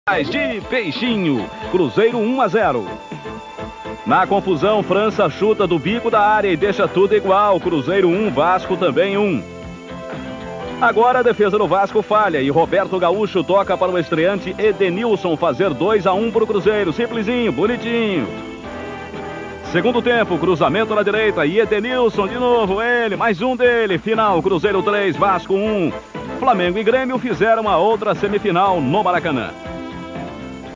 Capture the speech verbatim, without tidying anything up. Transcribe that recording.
De Peixinho, Cruzeiro um a zero. Na confusão, França chuta do bico da área e deixa tudo igual. Cruzeiro um, Vasco também um. Agora a defesa do Vasco falha e Roberto Gaúcho toca para o estreante Edenilson fazer dois a um para o Cruzeiro. Simplesinho, bonitinho. Segundo tempo, cruzamento na direita e Edenilson de novo, ele, mais um dele. Final, Cruzeiro três, Vasco um. Flamengo e Grêmio fizeram a outra semifinal no Maracanã.